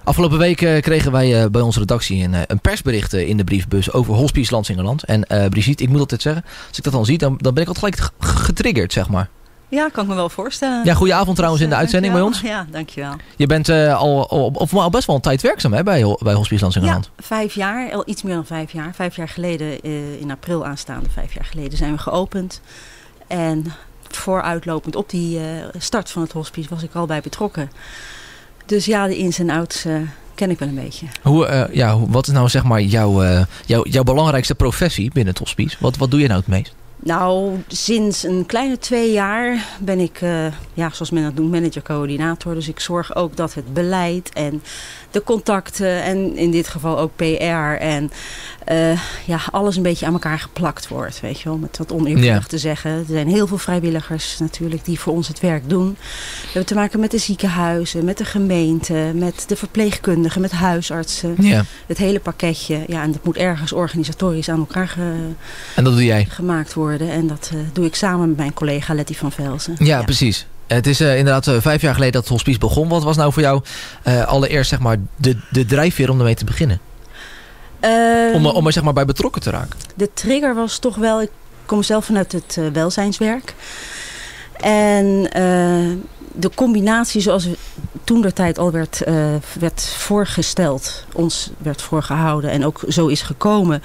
Afgelopen week kregen wij bij onze redactie een persbericht in de briefbus over Hospice Lansingerland. En Brigitte, ik moet altijd zeggen, als ik dat dan zie, dan ben ik altijd gelijk getriggerd, zeg maar. Ja, kan ik me wel voorstellen. Ja, goeie avond trouwens in de uitzending bij ons. Ja, dankjewel. Je bent al best wel een tijd werkzaam hè, bij Hospice Lansingerland. Ja, 5 jaar, al iets meer dan 5 jaar. 5 jaar geleden, in april aanstaande 5 jaar geleden, zijn we geopend. En vooruitlopend op die start van het hospice was ik al bij betrokken. Dus ja, de ins en outs ken ik wel een beetje. Wat is nou zeg maar jouw belangrijkste professie binnen het hospice? Wat doe je nou het meest? Nou, sinds een kleine 2 jaar ben ik, zoals men dat noemt, manager-coördinator. Dus ik zorg ook dat het beleid en de contacten en in dit geval ook PR en alles een beetje aan elkaar geplakt wordt. Weet je wel, met wat oneerbiedig te zeggen. Er zijn heel veel vrijwilligers natuurlijk die voor ons het werk doen. We hebben te maken met de ziekenhuizen, met de gemeente, met de verpleegkundigen, met huisartsen. Ja. Het hele pakketje. Ja, en dat moet ergens organisatorisch aan elkaar en dat doe jij? Gemaakt worden. En dat doe ik samen met mijn collega Letty van Velzen. Ja, precies. Het is inderdaad 5 jaar geleden dat het hospice begon. Wat was nou voor jou allereerst zeg maar de drijfveer om ermee te beginnen? Om er zeg maar bij betrokken te raken? De trigger was toch wel, ik kom zelf vanuit het welzijnswerk. En de combinatie zoals het toentertijd al werd voorgesteld, ons werd voorgehouden en ook zo is gekomen.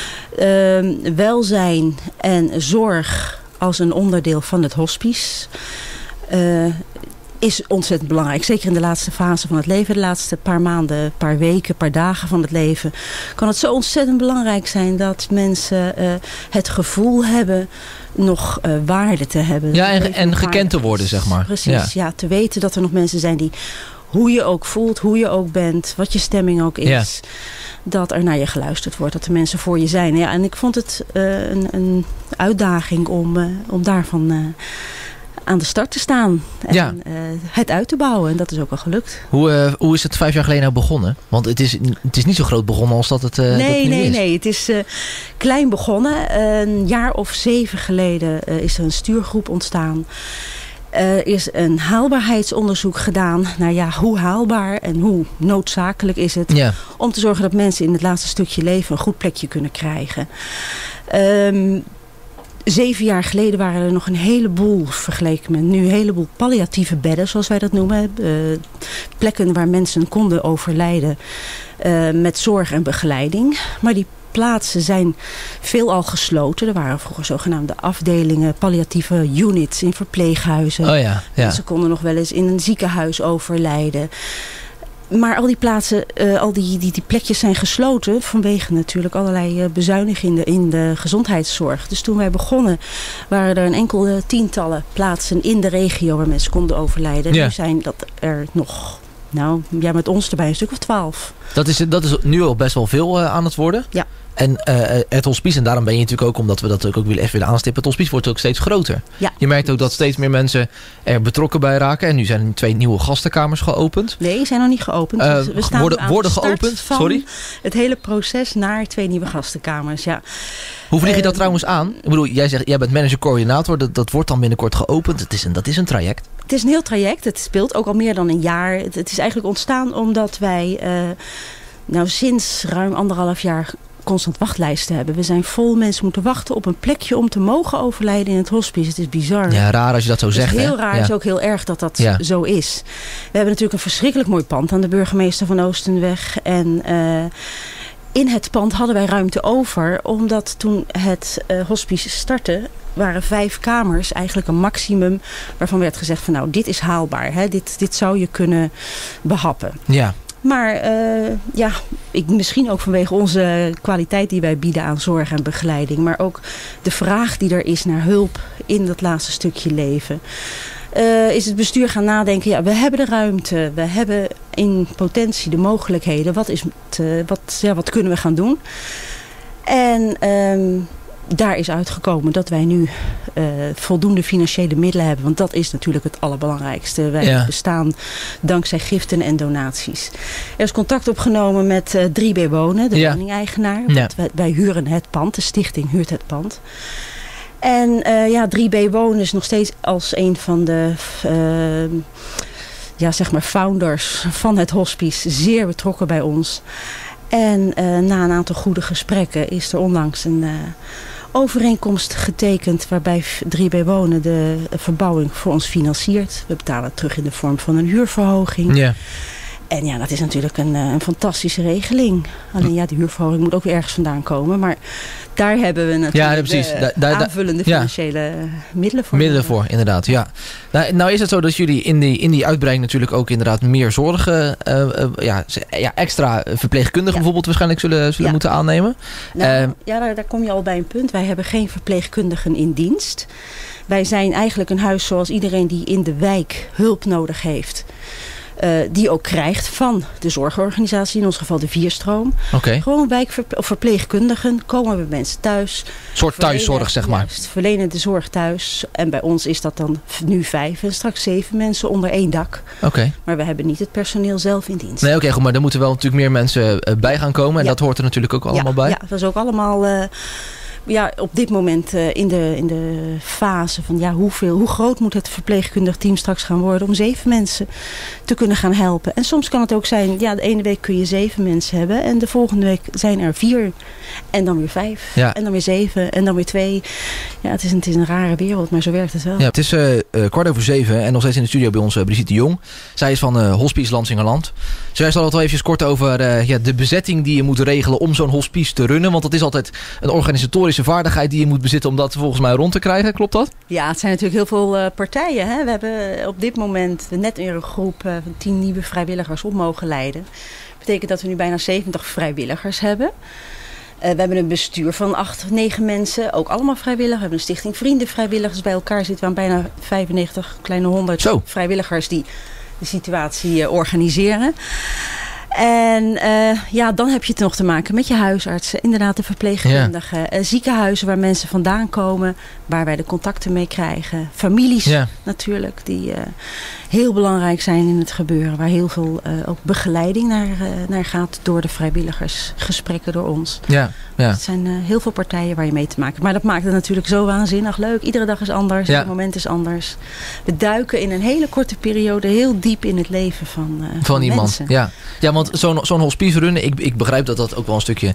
Welzijn en zorg als een onderdeel van het hospice is ontzettend belangrijk. Zeker in de laatste fase van het leven, de laatste paar maanden, paar weken, paar dagen van het leven, kan het zo ontzettend belangrijk zijn dat mensen het gevoel hebben nog waarde te hebben. Ja, en gekend te worden, zeg maar. Precies, ja, te weten dat er nog mensen zijn die, hoe je ook voelt, hoe je ook bent, wat je stemming ook is, dat er naar je geluisterd wordt, dat de mensen voor je zijn. Ja, en ik vond het een uitdaging om daarvan aan de start te staan en het uit te bouwen. En dat is ook wel gelukt. Hoe is het 5 jaar geleden nou begonnen? Want het is niet zo groot begonnen als dat het is. Nee. Het is klein begonnen. Een jaar of 7 geleden is er een stuurgroep ontstaan. Er is een haalbaarheidsonderzoek gedaan naar hoe haalbaar en hoe noodzakelijk is het om te zorgen dat mensen in het laatste stukje leven een goed plekje kunnen krijgen. 7 jaar geleden waren er nog een heleboel, vergeleken met nu, een heleboel palliatieve bedden, zoals wij dat noemen. Plekken waar mensen konden overlijden met zorg en begeleiding. Maar die plaatsen zijn veelal gesloten. Er waren vroeger zogenaamde afdelingen, palliatieve units in verpleeghuizen. Mensen konden nog wel eens in een ziekenhuis overlijden. Maar al die plaatsen, al die plekjes zijn gesloten vanwege natuurlijk allerlei bezuinigingen in de gezondheidszorg. Dus toen wij begonnen waren er een enkel tientallen plaatsen in de regio waar mensen konden overlijden. Nu zijn dat er nog, met ons erbij een stuk of 12. Dat is nu al best wel veel aan het worden. Ja. En het hospice, en daarom ben je natuurlijk ook, omdat we dat ook even willen aanstippen, het hospice wordt ook steeds groter. Ja. Je merkt ook dat steeds meer mensen er betrokken bij raken. En nu zijn er 2 nieuwe gastenkamers geopend. Nee, zijn nog niet geopend. We staan worden geopend van het hele proces naar 2 nieuwe gastenkamers. Ja. Hoe vlieg je dat trouwens aan? Ik bedoel, jij zegt, jij bent manager-coördinator. Dat wordt dan binnenkort geopend. Dat is een traject. Het is een heel traject. Het speelt ook al meer dan een jaar. Het is eigenlijk ontstaan omdat wij sinds ruim 1,5 jaar constant wachtlijsten hebben. We zijn vol mensen moeten wachten op een plekje om te mogen overlijden in het hospice. Het is bizar. Ja, raar als je dat zo zegt. Het is heel raar. Het is ook heel erg dat dat zo is. We hebben natuurlijk een verschrikkelijk mooi pand aan de Burgemeester van Oostenweg. En in het pand hadden wij ruimte over, omdat toen het hospice startte, waren 5 kamers eigenlijk een maximum waarvan werd gezegd van dit is haalbaar. Hè? Dit zou je kunnen behappen. Ja. Maar misschien ook vanwege onze kwaliteit die wij bieden aan zorg en begeleiding. Maar ook de vraag die er is naar hulp in dat laatste stukje leven. Is het bestuur gaan nadenken, we hebben de ruimte. We hebben in potentie de mogelijkheden. Wat kunnen we gaan doen? En daar is uitgekomen dat wij nu voldoende financiële middelen hebben. Want dat is natuurlijk het allerbelangrijkste. Wij bestaan dankzij giften en donaties. Er is contact opgenomen met 3B Wonen, de woningeigenaar. Want wij huren het pand. De stichting huurt het pand. En 3B Wonen is nog steeds als een van de zeg maar founders van het hospice zeer betrokken bij ons. En na een aantal goede gesprekken is er onlangs een overeenkomst getekend waarbij 3B Wonen de verbouwing voor ons financiert. We betalen het terug in de vorm van een huurverhoging. Ja. En ja, dat is natuurlijk een fantastische regeling. Alleen ja, de huurverhoging moet ook weer ergens vandaan komen. Maar daar hebben we natuurlijk de aanvullende financiële middelen voor. Middelen voor, inderdaad, ja. Nou is het zo dat jullie in die uitbreiding natuurlijk ook inderdaad meer zorgen, extra verpleegkundigen bijvoorbeeld waarschijnlijk zullen moeten aannemen. Nou, daar kom je al bij een punt. Wij hebben geen verpleegkundigen in dienst. Wij zijn eigenlijk een huis zoals iedereen die in de wijk hulp nodig heeft. Die ook krijgt van de zorgorganisatie, in ons geval de Vierstroom. Okay. Gewoon verpleegkundigen komen bij mensen thuis. Een soort thuiszorg, zeg maar. Juist, verlenen de zorg thuis. En bij ons is dat dan nu 5 en straks 7 mensen onder 1 dak. Okay. Maar we hebben niet het personeel zelf in dienst. Nee, goed, maar er moeten wel natuurlijk meer mensen bij gaan komen. En dat hoort er natuurlijk ook allemaal bij. Ja, dat is ook allemaal op dit moment in de fase van hoe groot moet het verpleegkundig team straks gaan worden om 7 mensen te kunnen gaan helpen. En soms kan het ook zijn, de ene week kun je 7 mensen hebben en de volgende week zijn er 4 en dan weer 5 en dan weer 7 en dan weer 2. Ja, het is een rare wereld, maar zo werkt het wel. Ja, het is 7:15 en nog steeds in de studio bij ons Brigitte de Jong. Zij is van Hospice Lansingerland. Zij zal het wel even kort over de bezetting die je moet regelen om zo'n hospice te runnen, want dat is altijd een organisatorische vaardigheid die je moet bezitten om dat volgens mij rond te krijgen. Klopt dat? Ja, het zijn natuurlijk heel veel partijen. Hè? We hebben op dit moment net een groep van 10 nieuwe vrijwilligers op mogen leiden. Dat betekent dat we nu bijna 70 vrijwilligers hebben. We hebben een bestuur van 8 of 9 mensen, ook allemaal vrijwillig. We hebben een stichting Vrienden Vrijwilligers. Bij elkaar zitten we aan bijna 95, kleine 100 vrijwilligers die de situatie organiseren. En dan heb je het nog te maken met je huisartsen, inderdaad de verpleegkundigen, ziekenhuizen waar mensen vandaan komen, waar wij de contacten mee krijgen. Families natuurlijk, die heel belangrijk zijn in het gebeuren, waar heel veel ook begeleiding naar gaat door de vrijwilligers, gesprekken door ons. Ja. Het zijn heel veel partijen waar je mee te maken hebt. Maar dat maakt het natuurlijk zo waanzinnig leuk. Iedere dag is anders, ieder moment is anders. We duiken in een hele korte periode heel diep in het leven van iemand. Mensen. Ja, want zo'n hospice runnen, ik begrijp dat dat ook wel een stukje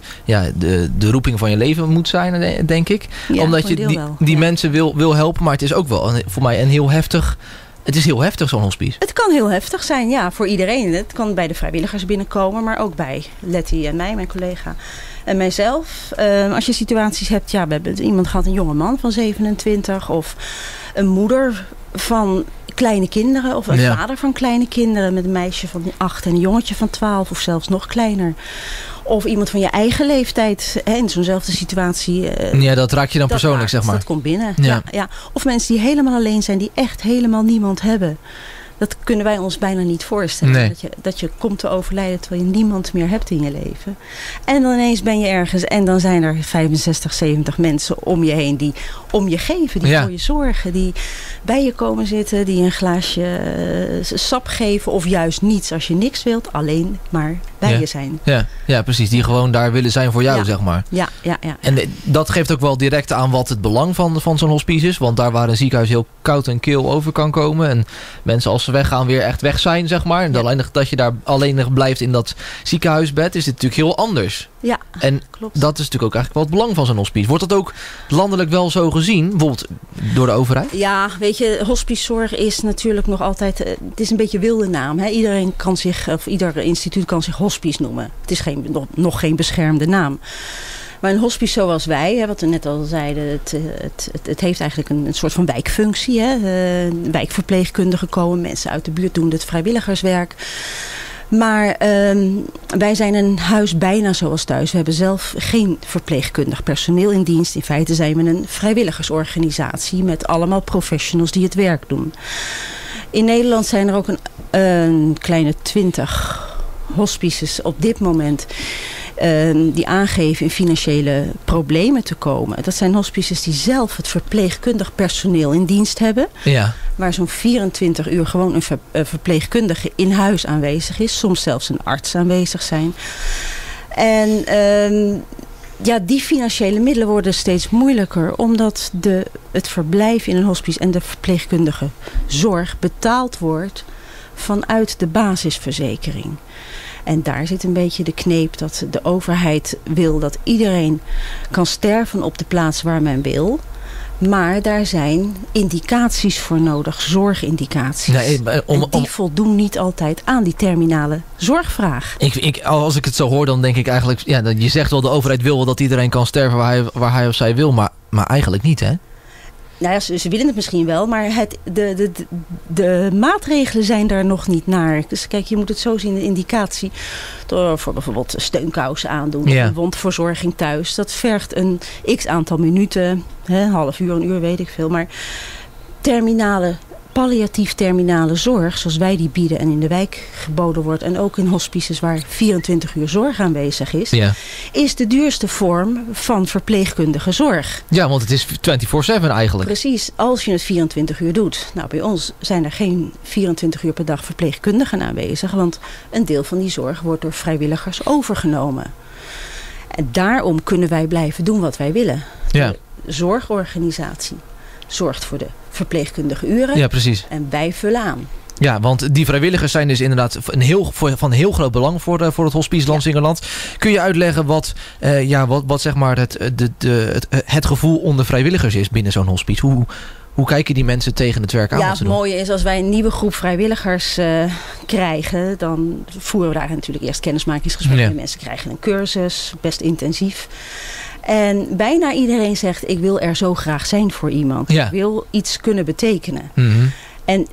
de roeping van je leven moet zijn, denk ik. Ja, omdat je die mensen wil helpen, maar het is ook wel voor mij een heel heftig. Het is heel heftig, zo'n hospice. Het kan heel heftig zijn, voor iedereen. Het kan bij de vrijwilligers binnenkomen, maar ook bij Letty en mij, mijn collega. En mijzelf. Als je situaties hebt, we hebben iemand gehad, een jonge man van 27. Of een moeder van kleine kinderen. Of een vader van kleine kinderen met een meisje van 8 en een jongetje van 12. Of zelfs nog kleiner. Of iemand van je eigen leeftijd in zo'nzelfde situatie. Dat raak je dan persoonlijk, zeg maar. Dat komt binnen. Ja. Of mensen die helemaal alleen zijn, die echt helemaal niemand hebben. Dat kunnen wij ons bijna niet voorstellen. Nee. Dat je komt te overlijden terwijl je niemand meer hebt in je leven. En dan ineens ben je ergens en dan zijn er 65, 70 mensen om je heen die om je geven. Die voor je zorgen. Die bij je komen zitten. Die een glaasje sap geven of juist niets als je niks wilt. Alleen maar bij je zijn. Ja, precies. Die gewoon daar willen zijn voor jou, zeg maar. Ja. En dat geeft ook wel direct aan wat het belang van zo'n hospice is. Want daar waar een ziekenhuis heel koud en kil over kan komen. En mensen als ze weggaan weer echt weg zijn, zeg maar. En alleen dat je daar alleen nog blijft in dat ziekenhuisbed is dit natuurlijk heel anders. Ja, en klopt. Dat is natuurlijk ook eigenlijk wel het belang van zo'n hospice. Wordt dat ook landelijk wel zo gezien? Bijvoorbeeld door de overheid? Ja, weet je, hospicezorg is natuurlijk nog altijd. Het is een beetje wilde naam. Hè? Iedereen kan zich, of ieder instituut kan zich hospice noemen. Het is nog geen beschermde naam. Maar een hospice zoals wij, wat we net al zeiden, het heeft eigenlijk een soort van wijkfunctie. Hè? Wijkverpleegkundigen komen, mensen uit de buurt doen het vrijwilligerswerk. Maar wij zijn een huis bijna zoals thuis. We hebben zelf geen verpleegkundig personeel in dienst. In feite zijn we een vrijwilligersorganisatie met allemaal professionals die het werk doen. In Nederland zijn er ook een kleine 20 hospices op dit moment die aangeven in financiële problemen te komen. Dat zijn hospices die zelf het verpleegkundig personeel in dienst hebben. Ja. Waar zo'n 24 uur gewoon een verpleegkundige in huis aanwezig is. Soms zelfs een arts aanwezig zijn. En die financiële middelen worden steeds moeilijker. Omdat het verblijf in een hospice en de verpleegkundige zorg betaald wordt vanuit de basisverzekering. En daar zit een beetje de kneep dat de overheid wil dat iedereen kan sterven op de plaats waar men wil. Maar daar zijn indicaties voor nodig, zorgindicaties. Die voldoen niet altijd aan die terminale zorgvraag. Als ik het zo hoor, dan denk ik eigenlijk... Ja, je zegt wel, de overheid wil wel dat iedereen kan sterven waar hij of zij wil. Maar eigenlijk niet, hè? Nou ja, ze willen het misschien wel, maar de maatregelen zijn daar nog niet naar. Dus kijk, je moet het zo zien, de indicatie voor bijvoorbeeld steunkousen aandoen. Of een wondverzorging thuis. Dat vergt een x-aantal minuten, een half uur, een uur, weet ik veel. Maar palliatief terminale zorg, zoals wij die bieden en in de wijk geboden wordt, en ook in hospices waar 24 uur zorg aanwezig is, is de duurste vorm van verpleegkundige zorg. Ja, want het is 24/7 eigenlijk. Precies, als je het 24 uur doet. Nou, bij ons zijn er geen 24 uur per dag verpleegkundigen aanwezig, want een deel van die zorg wordt door vrijwilligers overgenomen. En daarom kunnen wij blijven doen wat wij willen. De zorgorganisatie zorgt voor de verpleegkundige uren. Ja, precies. En wij vullen aan. Ja, want die vrijwilligers zijn dus inderdaad van heel groot belang voor het Hospice Lansingerland. Kun je uitleggen wat zeg maar het gevoel onder vrijwilligers is binnen zo'n hospice? Hoe kijken die mensen tegen het werk aan? Ja, het mooie is als wij een nieuwe groep vrijwilligers krijgen, dan voeren we daar natuurlijk eerst kennismakingsgesprekken. Ja. Mensen krijgen een cursus, best intensief. En bijna iedereen zegt, ik wil er zo graag zijn voor iemand. Ja. Ik wil iets kunnen betekenen. Mm-hmm. En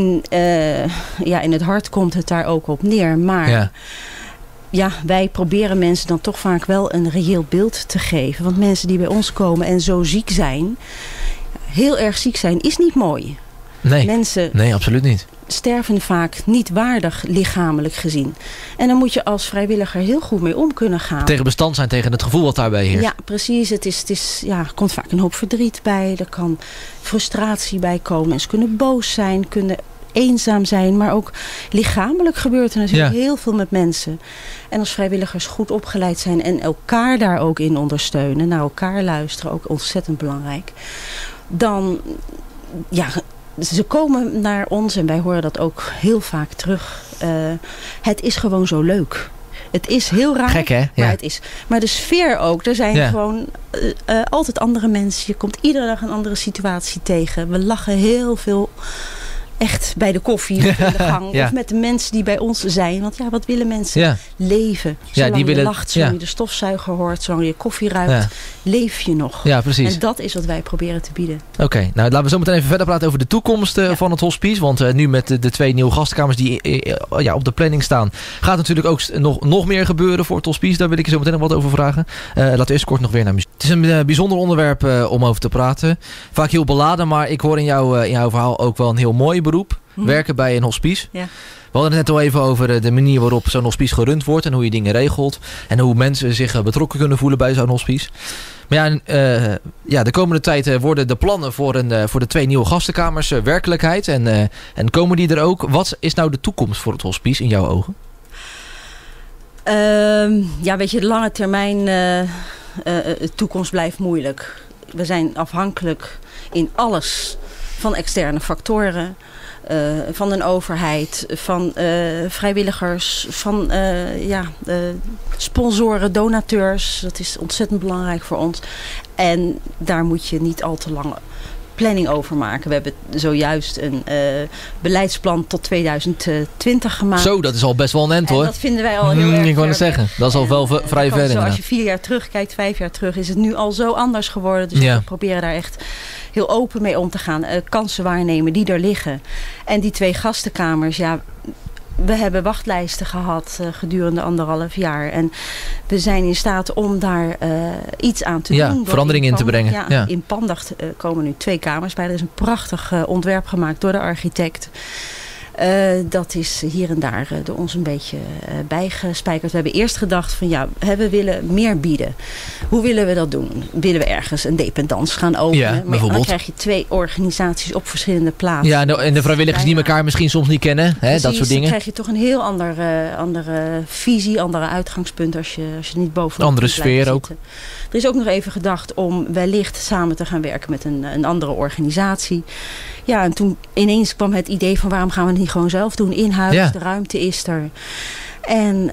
in het hart komt het daar ook op neer. Maar wij proberen mensen dan toch vaak wel een reëel beeld te geven. Want mensen die bij ons komen en zo ziek zijn, heel erg ziek zijn, is niet mooi. Nee, absoluut niet. Sterven vaak niet waardig lichamelijk gezien. En dan moet je als vrijwilliger heel goed mee om kunnen gaan. Tegen bestand zijn tegen het gevoel wat daarbij heerst. Ja, precies. Er komt vaak een hoop verdriet bij. Er kan frustratie bij komen. Mensen kunnen boos zijn, kunnen eenzaam zijn. Maar ook lichamelijk gebeurt er natuurlijk heel veel met mensen. En als vrijwilligers goed opgeleid zijn en elkaar daar ook in ondersteunen. Naar elkaar luisteren, ook ontzettend belangrijk. Dan, ze komen naar ons en wij horen dat ook heel vaak terug. Het is gewoon zo leuk. Het is heel raar. Gek, hè? Ja. Maar het is. Maar de sfeer ook. Er zijn gewoon altijd andere mensen. Je komt iedere dag een andere situatie tegen. We lachen heel veel. Echt bij de koffie of in de gang. Of met de mensen die bij ons zijn. Want wat willen mensen? Leven. Zolang je lacht, zolang je de stofzuiger hoort, zolang je koffie ruikt, leef je nog. Ja, precies. En dat is wat wij proberen te bieden. Oké, nou laten we zo meteen even verder praten over de toekomst van het hospice. Want nu met de 2 nieuwe gastkamers die op de planning staan, gaat natuurlijk ook nog meer gebeuren voor het hospice. Daar wil ik je zo meteen nog wat over vragen. Laten we eerst kort nog weer naar muziek. Het is een bijzonder onderwerp om over te praten. Vaak heel beladen, maar ik hoor in jouw verhaal ook wel een heel mooi beroep. Werken bij een hospice. Ja. We hadden het net al even over de manier waarop zo'n hospice gerund wordt en hoe je dingen regelt. En hoe mensen zich betrokken kunnen voelen bij zo'n hospice. Maar de komende tijd worden de plannen voor de 2 nieuwe gastenkamers werkelijkheid. En komen die er ook? Wat is nou de toekomst voor het hospice in jouw ogen? De lange termijn toekomst blijft moeilijk. We zijn afhankelijk in alles van externe factoren. Van een overheid, van vrijwilligers, van sponsoren, donateurs. Dat is ontzettend belangrijk voor ons. En daar moet je niet al te lang planning over maken. We hebben zojuist een beleidsplan tot 2020 gemaakt. Zo, dat is al best wel een end, hoor. Dat vinden wij al heel erg. Ik wou het zeggen, dat is al wel vrij ver. Als je 4 jaar terugkijkt, 5 jaar terug, is het nu al zo anders geworden. Dus we proberen daar echt heel open mee om te gaan. Kansen waarnemen die er liggen. En die 2 gastenkamers, we hebben wachtlijsten gehad gedurende 1,5 jaar. En we zijn in staat om daar iets aan te doen. Verandering in te brengen. In Pandacht komen nu 2 kamers bij. Er is een prachtig ontwerp gemaakt door de architect. Dat is hier en daar door ons een beetje bijgespijkerd. We hebben eerst gedacht van we willen meer bieden. Hoe willen we dat doen? Willen we ergens een dependance gaan openen? Maar dan krijg je 2 organisaties op verschillende plaatsen. Ja, en de vrijwilligers die elkaar misschien soms niet kennen. Precies, dat soort dingen. Dan krijg je toch een heel andere visie, andere uitgangspunten als je niet bovenop andere sfeer ook. Er is ook nog even gedacht om wellicht samen te gaan werken met een andere organisatie. Ja, en toen ineens kwam het idee van waarom gaan we hij gewoon zelf doen in huis. Ja. De ruimte is er. En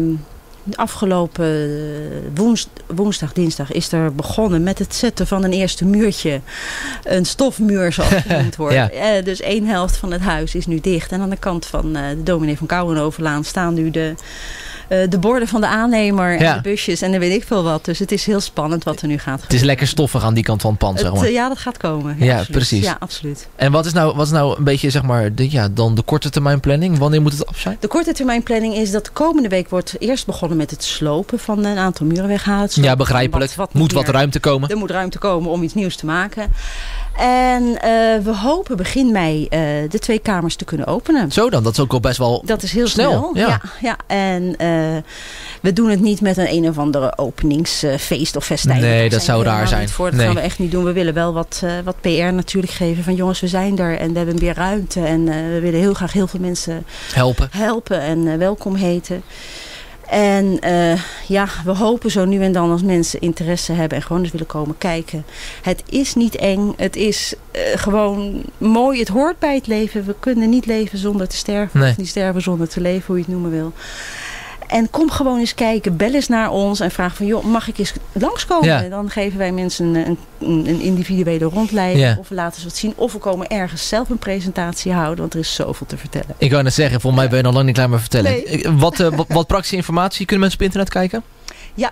afgelopen woensdag, dinsdag is er begonnen met het zetten van een eerste muurtje. Een stofmuur zoals het genoemd wordt. Ja. Dus 1 helft van het huis is nu dicht. En aan de kant van de dominee van Kouwenhovenlaan staan nu de borden van de aannemer en de busjes en dan weet ik veel wat. Dus het is heel spannend wat er nu gaat gebeuren. Het is lekker stoffig aan die kant van het pand, zeg maar. Ja, dat gaat komen. Ja, precies. Ja, absoluut. En wat is nou een beetje, zeg maar, dan de korte termijn planning? Wanneer moet het af zijn? De korte termijn planning is dat de komende week wordt eerst begonnen met het slopen van een aantal muren weghalen. Ja, begrijpelijk. Moet wat ruimte komen. Er moet ruimte komen om iets nieuws te maken. En we hopen begin mei de 2 kamers te kunnen openen. Zo dan, dat is ook al best wel dat is heel snel. Ja. En we doen het niet met een of andere openingsfeest of festijn. Nee, dat zou raar zijn. Dat gaan we echt niet doen. We willen wel wat PR natuurlijk geven. Van jongens, we zijn er en we hebben weer ruimte. En we willen heel graag heel veel mensen helpen en welkom heten. En we hopen zo nu en dan als mensen interesse hebben en gewoon eens willen komen kijken. Het is niet eng. Het is gewoon mooi. Het hoort bij het leven. We kunnen niet leven zonder te sterven. Nee. Of niet sterven zonder te leven, hoe je het noemen wil. En kom gewoon eens kijken. Bel eens naar ons en vraag van, joh, mag ik eens langskomen? Ja. En dan geven wij mensen een individuele rondleiding. Ja. Of we laten ze wat zien. Of we komen ergens zelf een presentatie houden. Want er is zoveel te vertellen. Ik wou net zeggen, volgens mij ben je nog lang niet klaar met vertellen. Nee. Wat praktische informatie kunnen mensen op internet kijken? Ja,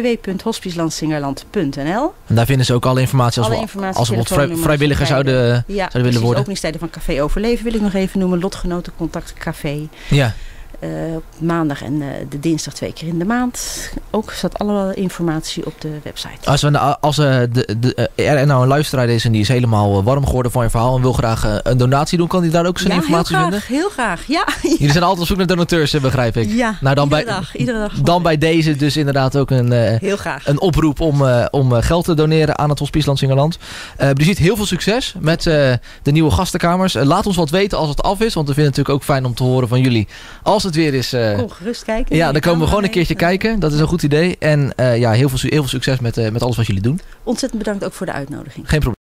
www.hospicelandsingerland.nl. En daar vinden ze ook alle informatie als we vrijwilligers zouden willen worden. De openingstijden van Café Overleven wil ik nog even noemen. Lotgenotencontact Café. Ja. Op maandag en de dinsdag 2 keer in de maand. Ook staat alle informatie op de website. Als er nou een luisteraar is en die is helemaal warm geworden van je verhaal en wil graag een donatie doen, kan die daar ook zijn informatie vinden? Heel graag. Ja. Jullie zijn altijd op zoek naar donateurs, begrijp ik. Ja, nou, dan iedere dag. Dan bij deze dus inderdaad ook heel graag. Een oproep om geld te doneren aan het Hospice Landsingerland. Brigitte, heel veel succes met de nieuwe gastenkamers. Laat ons wat weten als het af is, want we vinden het natuurlijk ook fijn om te horen van jullie als het weer is. Kom gerust kijken. Ja, dan komen we gewoon een keertje kijken. Dat is een goed idee. En heel veel succes met alles wat jullie doen. Ontzettend bedankt ook voor de uitnodiging. Geen probleem.